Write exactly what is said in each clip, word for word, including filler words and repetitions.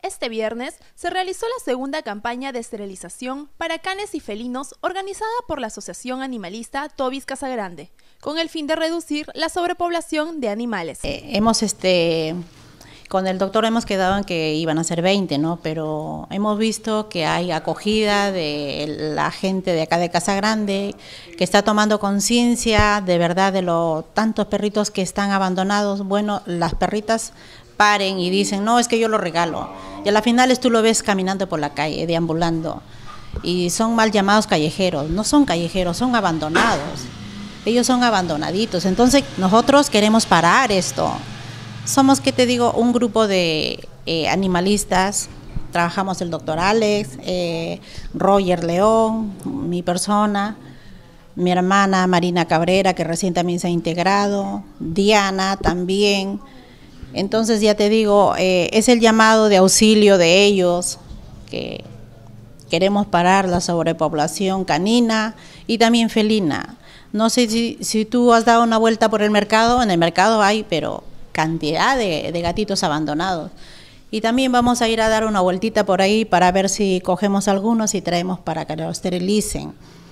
Este viernes se realizó la segunda campaña de esterilización para canes y felinos organizada por la Asociación Animalista Tobis Casagrande, con el fin de reducir la sobrepoblación de animales. Eh, hemos, este, con el doctor hemos quedado en que iban a ser veinte, ¿no? Pero hemos visto que hay acogida de la gente de acá de Casagrande, que está tomando conciencia de verdad de los tantos perritos que están abandonados. Bueno, las perritas paren y dicen, no, es que yo lo regalo. Y a la final tú lo ves caminando por la calle, deambulando. Y son mal llamados callejeros, no son callejeros, son abandonados. Ellos son abandonaditos. Entonces nosotros queremos parar esto. Somos, ¿qué te digo?, un grupo de eh, animalistas. Trabajamos el doctor Alex, eh, Roger León, mi persona, mi hermana Marina Cabrera, que recién también se ha integrado, Diana también. Entonces ya te digo, eh, es el llamado de auxilio de ellos, que queremos parar la sobrepoblación canina y también felina. No sé si, si tú has dado una vuelta por el mercado, en el mercado hay, pero cantidad de, de gatitos abandonados. Y también vamos a ir a dar una vueltita por ahí para ver si cogemos algunos y traemos para que los esterilicen.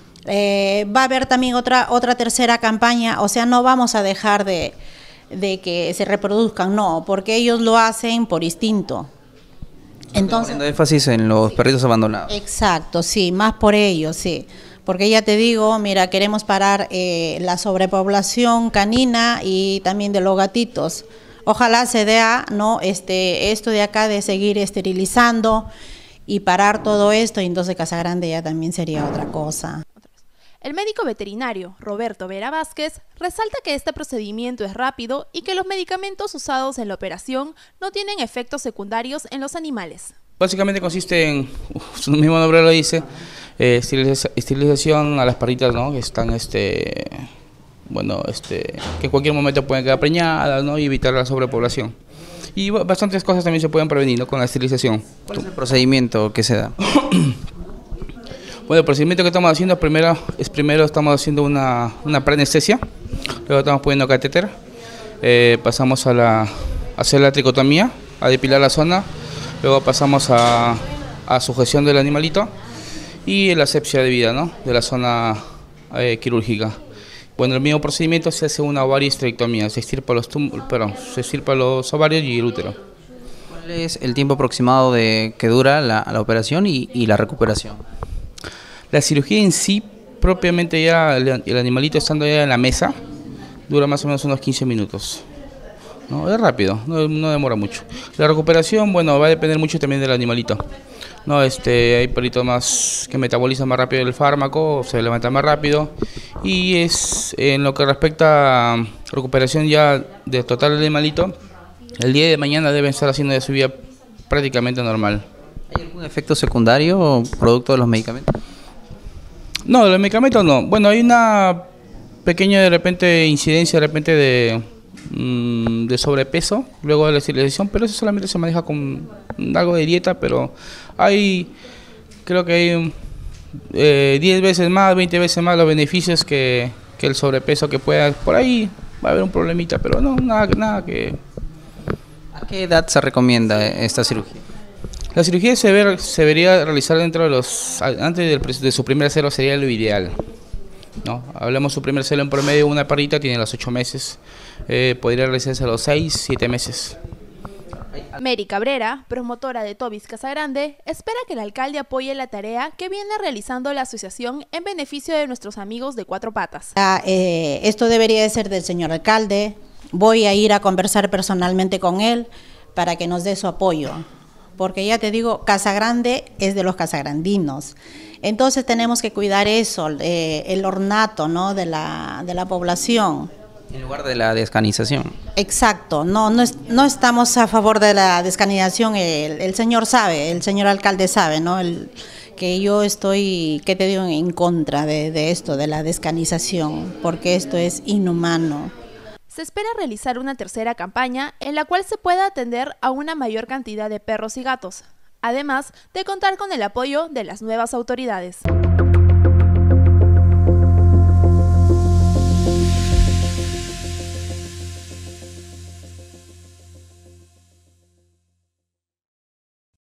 Eh, va a haber también otra, otra tercera campaña, o sea, no vamos a dejar de... de que se reproduzcan, no, porque ellos lo hacen por instinto. Entonces, poniendo énfasis en los sí, perritos abandonados. Exacto, sí, más por ellos, sí. Porque ya te digo, mira, queremos parar eh, la sobrepoblación canina y también de los gatitos. Ojalá se dé no este esto de acá de seguir esterilizando y parar todo esto, y entonces Casagrande ya también sería otra cosa. El médico veterinario Roberto Vera Vázquez resalta que este procedimiento es rápido y que los medicamentos usados en la operación no tienen efectos secundarios en los animales. Básicamente consiste en, su mismo nombre lo dice, eh, esterilización a las perritas, ¿no? Que están, este, bueno, este, que en cualquier momento pueden quedar preñadas, ¿no? Y evitar la sobrepoblación. Y bastantes cosas también se pueden prevenir, ¿no? Con la esterilización. ¿Cuál es el procedimiento que se da? Bueno, el procedimiento que estamos haciendo primero es primero estamos haciendo una, una preanestesia, luego estamos poniendo catéter, eh, pasamos a, la, a hacer la tricotomía, a depilar la zona, luego pasamos a, a sujeción del animalito y la asepsia debida, ¿no?, de la zona eh, quirúrgica. Bueno, el mismo procedimiento se hace una ovariohisterectomía, se extirpa los, perdón, se extirpa los ovarios y el útero. ¿Cuál es el tiempo aproximado de que dura la, la operación y, y la recuperación? La cirugía en sí, propiamente ya el, el animalito estando ya en la mesa, dura más o menos unos quince minutos. No, es rápido, no, no demora mucho. La recuperación, bueno, va a depender mucho también del animalito. No, este, hay perritos más que metabolizan más rápido el fármaco, se levantan más rápido. Y es en lo que respecta a recuperación ya de total del animalito, el día de mañana deben estar haciendo de su vida prácticamente normal. ¿Hay algún efecto secundario o producto de los medicamentos? No, de los medicamentos no. Bueno, hay una pequeña de repente incidencia de repente de, mmm, de sobrepeso luego de la esterilización, pero eso solamente se maneja con algo de dieta, pero hay, creo que hay eh, diez veces más, veinte veces más los beneficios que, que el sobrepeso que pueda. Por ahí va a haber un problemita, pero no, nada, nada que... ¿A qué edad se recomienda esta cirugía? La cirugía se, ver, se debería realizar dentro de los, antes del, de su primer celo sería lo ideal, ¿no? Hablamos su primer celo en promedio, una perrita tiene los ocho meses, eh, podría realizarse a los seis, siete meses. Mary Cabrera, promotora de Tobis Casagrande, espera que el alcalde apoye la tarea que viene realizando la asociación en beneficio de nuestros amigos de cuatro patas. Ah, eh, esto debería de ser del señor alcalde, voy a ir a conversar personalmente con él para que nos dé su apoyo. Porque ya te digo, Casagrande es de los casagrandinos. Entonces tenemos que cuidar eso, eh, el ornato, ¿no?, de la, de la población. En lugar de la descanización. Exacto, no, no, es, no estamos a favor de la descanización, el, el señor sabe, el señor alcalde sabe, ¿no?, el, que yo estoy, ¿qué te digo?, en contra de, de esto, de la descanización, porque esto es inhumano. Se espera realizar una tercera campaña en la cual se pueda atender a una mayor cantidad de perros y gatos, además de contar con el apoyo de las nuevas autoridades.